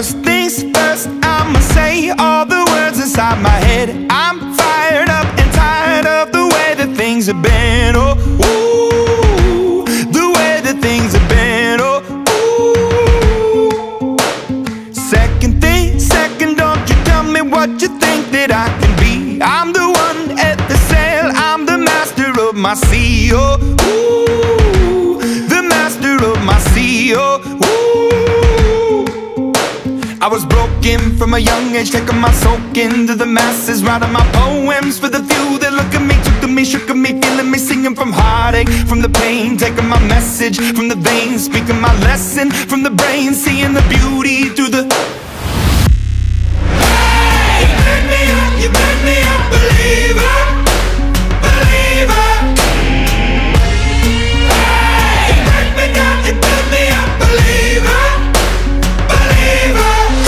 First things first, I'ma say all the words inside my head. I'm fired up and tired of the way that things have been. Oh, ooh, the way that things have been. Oh, ooh. Second thing, second, don't you tell me what you think that I can be. I'm the one at the sail, I'm the master of my sea. Oh, ooh, the master of my sea. Oh, ooh. I was broken from a young age, taking my soak into the masses, writing my poems for the few that look at me, took to me, shook at me, feeling me, singing from heartache, from the pain, taking my message from the veins, speaking my lesson from the brain, seeing the beauty through the... Hey, you burn me up, you burn me up, believer, believer. Hey, you burn me down, you burn me up, believer, believer.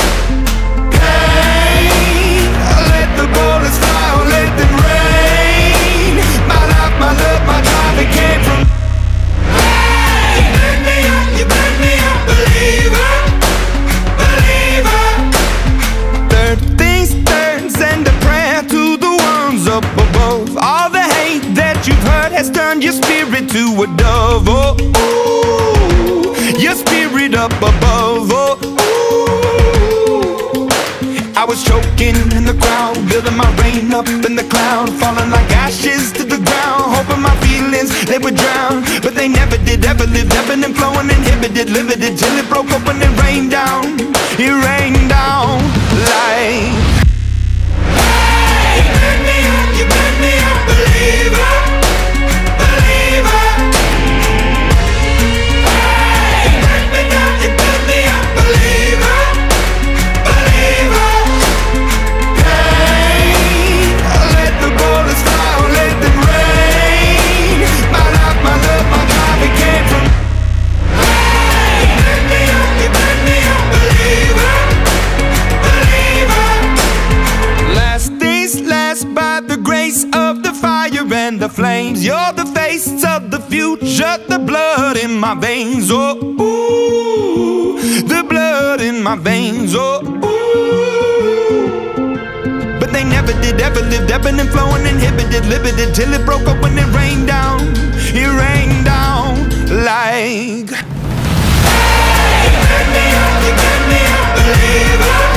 Your spirit to a dove, oh, ooh, your spirit up above, oh, ooh. I was choking in the crowd, building my rain up in the cloud, falling like ashes to the ground, hoping my feelings, they would drown, but they never did, ever lived, ebbing and flowing, inhibited, limited, till it broke open and rained down, it rained down like... Hey, you burn me up, you burn me up, believer. And the flames, you're the face of the future, the blood in my veins, oh, ooh, the blood in my veins, oh, ooh. But they never did, ever lived, ebbing and flowing, inhibited, limited, till it broke open and rained down, it rained down like... Hey, you burn me up, believer.